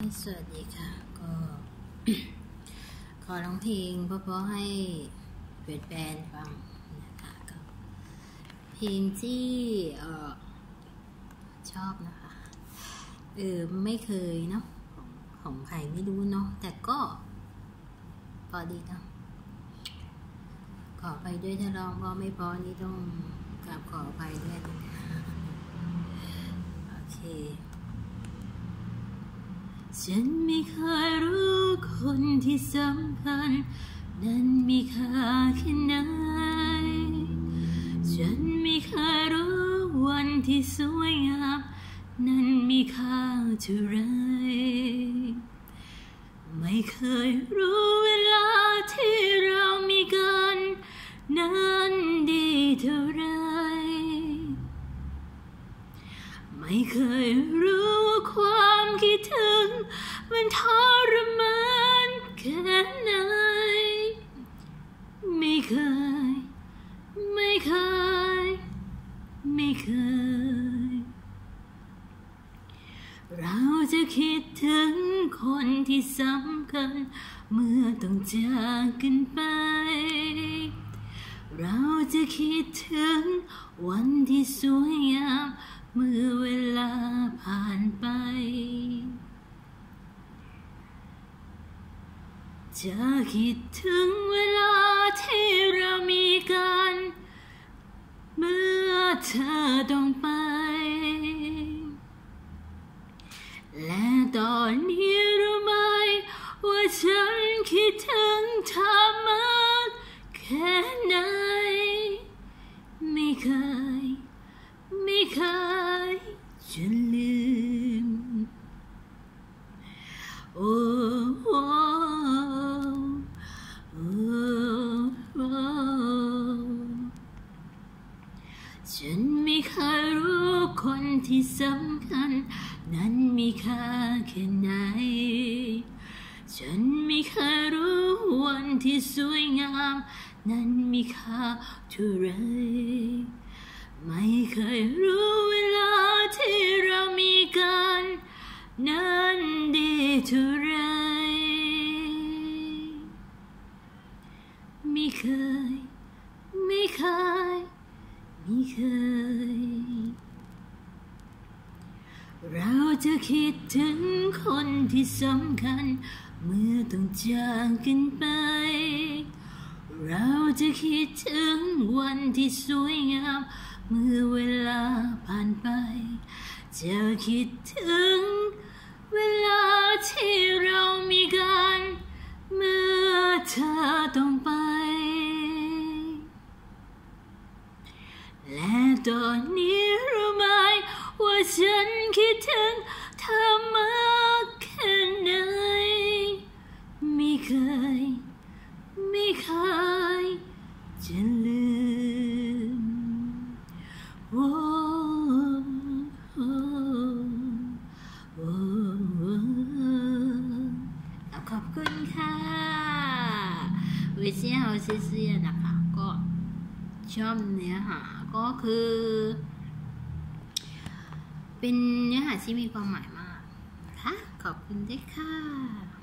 สวัสดีค่ะก็ขอร้องเพลงเพราะๆให้เปิดแบนฟังนะคะก็เพลงที่ชอบนะคะไม่เคยเนาะของใครไม่รู้เนาะแต่ก็พอดีเนาะขอไปด้วยถ้าร้องก็ไม่พอนี่ต้องกราบขอไปด้วยนะคะโอเคฉันไม่เคยรู้คนที่สำคัญนั้นมีค่าแค่ไหนฉันไม่เคยรู้วันที่สวยงามนั้นมีค่าเท่าไรไม่เคยรู้เวลาที่เรามีกันนั้นดีเท่าไรไม่เคยรู้ว่าความคิดถึงมันทรมานแค่ไหนไม่เคยเราจะคิดถึงคนที่สำคัญเมื่อต้องจากกันไปเราจะคิดถึงวันที่สวยงามเมื่อเวลาผ่านไปจะคิดถึงเวลาที่เรามีกันเมื่อเธอต้องไปและตอนนี้รู้ไหมว่าฉันคิดถึงเธอมากแค่ไหนไม่เคยจะลืมโอ้ฉันไม่เคยรู้คนที่สำคัญนั้นมีค่าแค่ไหนฉันไม่เคยรู้วันที่สวยงามนั้นมีค่าเท่าไรไม่เคยรู้เวลาที่เรามีกันนั้นดีเท่าไรไม่เคยเราจะคิดถึงคนที่สำคัญเมื่อต้องจากกันไปเราจะคิดถึงวันที่สวยงามเมื่อเวลาผ่านไปจะคิดถึงเวลาที่เรามีกันเมื่อเธอต้องไปและตอนนี้รู้ไหมว่าฉันคิดถึงเธอมากแค่ไหนไม่เคยจะลืมขอบคุณค่ะวิเชียรเสียนะคะก็ชอบเนื้อหาก็คือเป็นเนื้อหาที่มีความหมายมากนะคะขอบคุณด้วยค่ะ